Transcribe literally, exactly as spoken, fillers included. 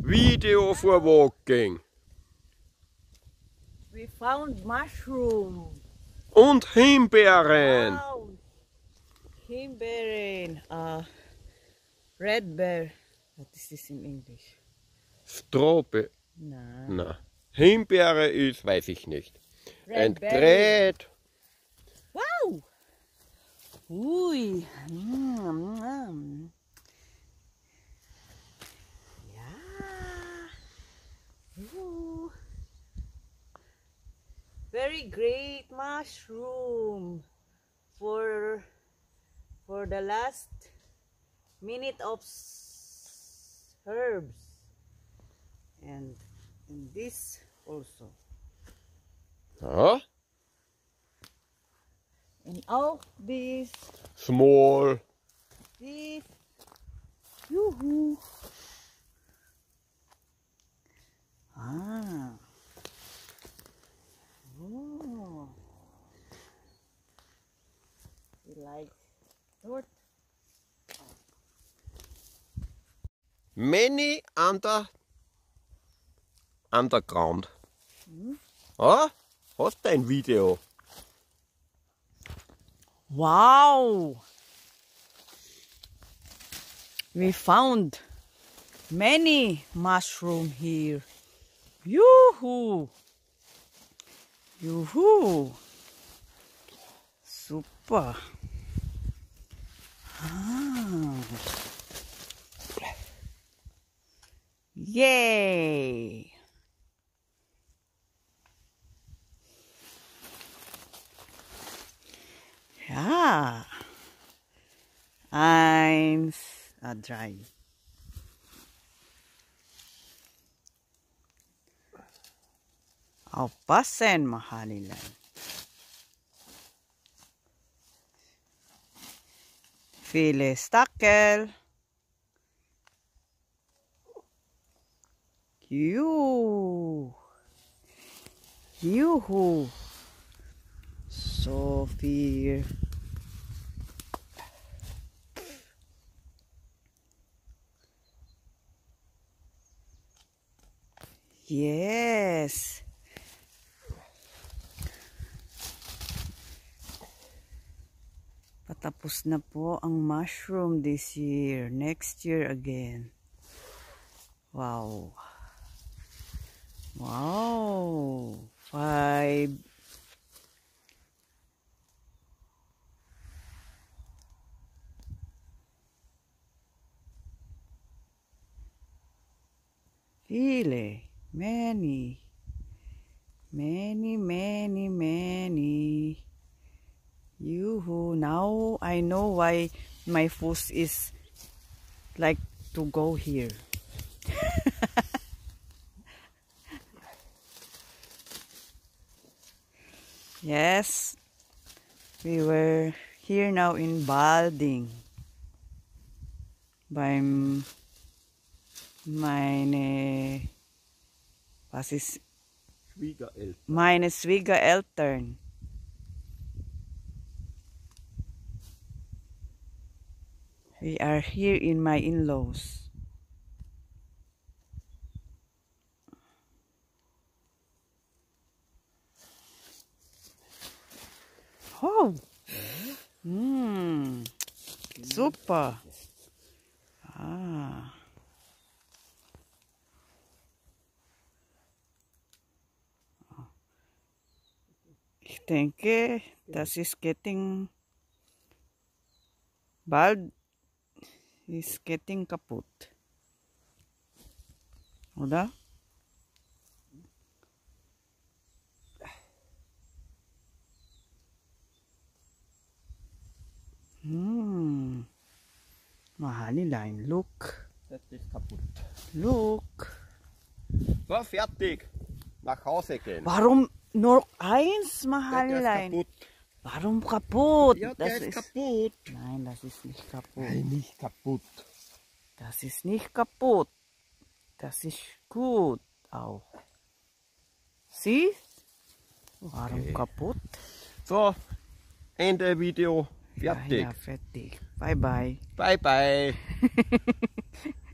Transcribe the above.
Video for walking. We found mushroom. Und Himbeeren. Wow. Himbeeren. Uh, red bear. What is this in English? Strawberry. Nah. Na. Himbeere ist, weiß ich nicht. Red And great. Wow. Ui. Mm, mm. Yeah. Ooh. Very great mushroom for for the last minute of herbs, and, and this also. Ja. And all this, Small. this, yoo-hoo. Ah. Oh. You like torte? Many under underground. Hmm? Ja? Hast du ein Video? Wow! We found many mushroom here. Yoo-hoo! Yoo-hoo! Super! Ah. Yay! Ja. Eins, ah, drei. Aufpassen, Mahalilan. Viele Stackel. Juhu. Juhu. So viel. Yes. Patapos na po ang mushroom this year. Next year again. Wow. Wow. Five. Viele. Many. Many, many, many. Yoo-hoo. Now I know why my foot is like to go here. Yes, we were here now in Balding by meine, was ist, Schwiegereltern. meine Schwiegereltern. We are here in my in-laws. Oh! Mm. Super! Ah. Ich denke, das ist getting bald ist getting kaputt. Oder? Hmm. Mahalilein, look. Das ist kaputt. Look. So, fertig. Nach Hause gehen. Warum nur eins, Der Mahalilein? ist kaputt. Warum kaputt? Ja, der das ist ist kaputt. Nein, das ist nicht kaputt. Nein, nicht kaputt. Das ist nicht kaputt. Das ist gut auch. Sieh? Warum Okay. kaputt? So, Ende Video. Fertig. Ja, ja, fertig. Bye, bye. Bye, bye.